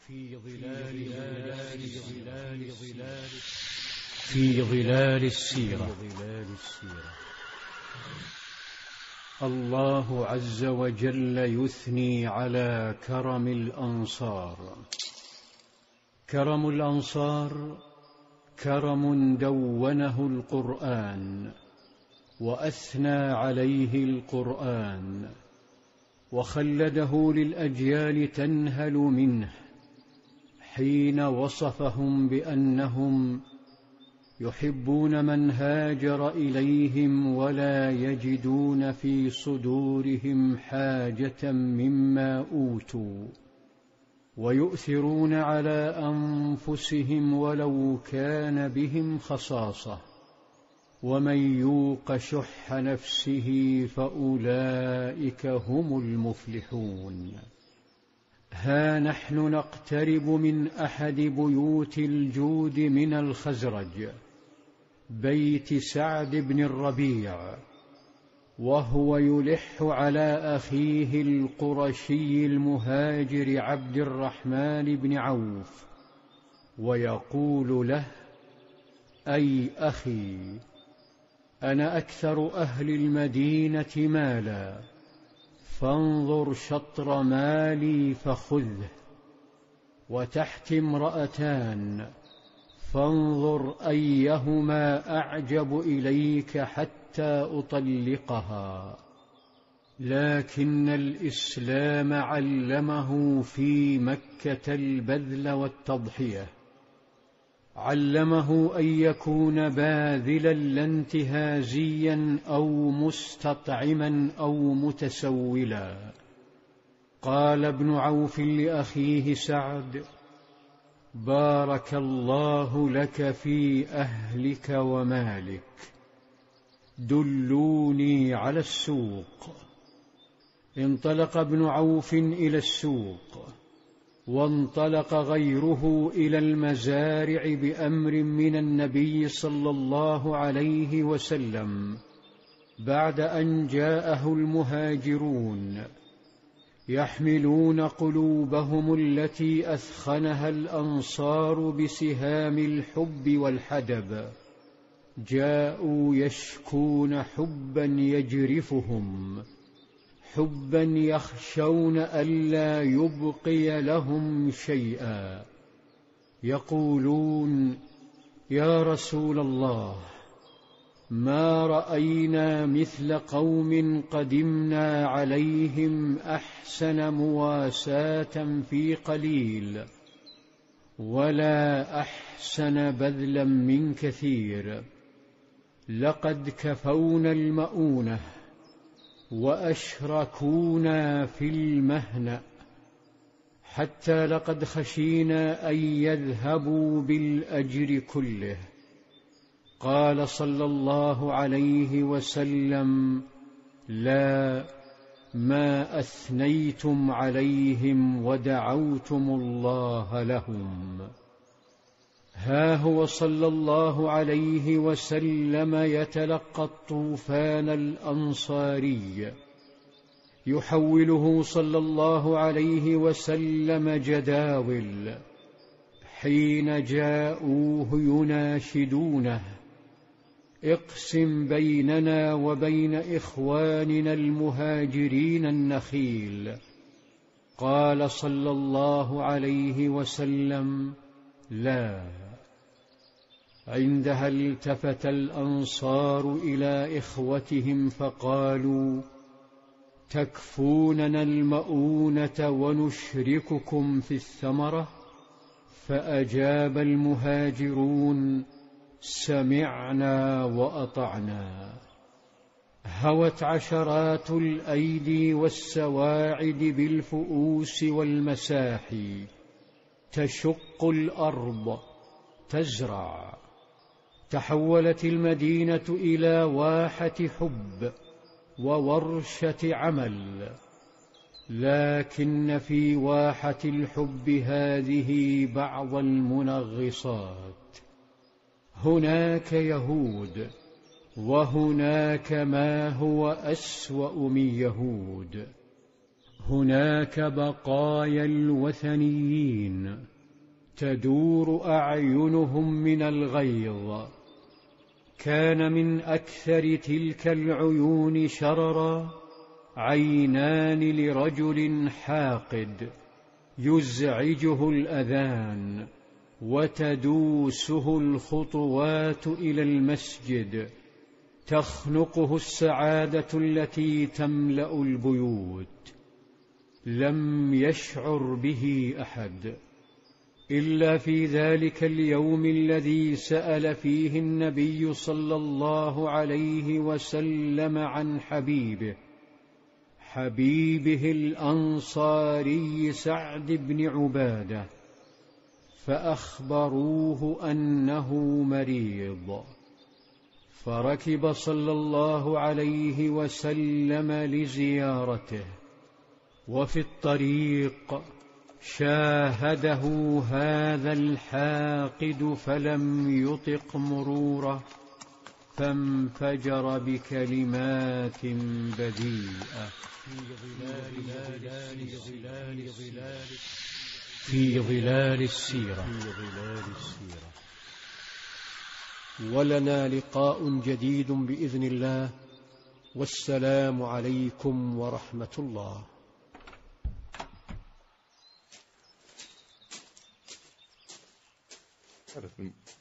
في ظلال السيرة. الله عز وجل يثني على كرم الأنصار. كرم الأنصار كرم دونه القرآن وأثنى عليه القرآن وخلده للأجيال تنهل منه حين وصفهم بأنهم يحبون من هاجر إليهم ولا يجدون في صدورهم حاجة مما أوتوا ويؤثرون على أنفسهم ولو كان بهم خصاصة ومن يوق شح نفسه فأولئك هم المفلحون. ها نحن نقترب من أحد بيوت الجود من الخزرج، بيت سعد بن الربيع، وهو يلح على أخيه القرشي المهاجر عبد الرحمن بن عوف ويقول له: أي أخي، أنا أكثر أهل المدينة مالا، فانظر شطر مالي فخذه، وتحت امرأتان، فانظر أيهما أعجب إليك حتى أطلقها. لكن الإسلام علمه في مكة البذل والتضحية، علمه أن يكون باذلا لا انتهازيا أو مستطعما أو متسولا. قال ابن عوف لأخيه سعد: بارك الله لك في أهلك ومالك، دلوني على السوق. انطلق ابن عوف إلى السوق، وانطلق غيره إلى المزارع بأمر من النبي صلى الله عليه وسلم بعد أن جاءه المهاجرون يحملون قلوبهم التي أثخنها الأنصار بسهام الحب والحدب. جاءوا يشكون حبا يجرفهم، حبا يخشون ألا يبقي لهم شيئا. يقولون: يا رسول الله، ما رأينا مثل قوم قدمنا عليهم أحسن مواساة في قليل، ولا أحسن بذلا من كثير. لقد كفونا المؤونة وأشركونا في المهنأ، حتى لقد خشينا أن يذهبوا بالأجر كله. قال صلى الله عليه وسلم: لا، ما أثنيتم عليهم ودعوتم الله لهم. ها هو صلى الله عليه وسلم يتلقى الطوفان الأنصاري، يحوله صلى الله عليه وسلم جداول، حين جاءوه يناشدونه: اقسم بيننا وبين إخواننا المهاجرين النخيل. قال صلى الله عليه وسلم: لا. عندها التفت الأنصار إلى إخوتهم فقالوا: تكفوننا المؤونة ونشرككم في الثمرة؟ فأجاب المهاجرون: سمعنا وأطعنا. هوت عشرات الأيدي والسواعد بالفؤوس والمساحي تشق الأرض تزرع. تحولت المدينة إلى واحة حب وورشة عمل، لكن في واحة الحب هذه بعض المنغصات. هناك يهود، وهناك ما هو أسوأ من يهود. هناك بقايا الوثنيين تدور أعينهم من الغيظ. كان من أكثر تلك العيون شررا عينان لرجل حاقد يزعجه الأذان وتدوسه الخطوات إلى المسجد، تخنقه السعادة التي تملأ البيوت. لم يشعر به أحد إلا في ذلك اليوم الذي سأل فيه النبي صلى الله عليه وسلم عن حبيبه الأنصاري سعد بن عبادة، فأخبروه أنه مريض، فركب صلى الله عليه وسلم لزيارته، وفي الطريق شاهده هذا الحاقد فلم يطق مروره، فانفجر بكلمات بذيئة في ظلال السيرة. ولنا لقاء جديد بإذن الله، والسلام عليكم ورحمة الله.